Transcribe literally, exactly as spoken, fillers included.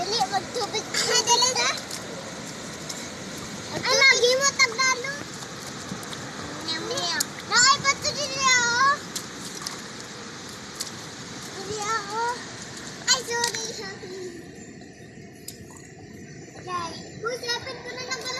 dali magtubig. Ah, dali na. Ay, lagi mo taglalo. Meow, meow. Nakay pa ito din ako. Hindi ako. Ay, sorry, sorry. Okay. Uy, lapit ko na lang pala.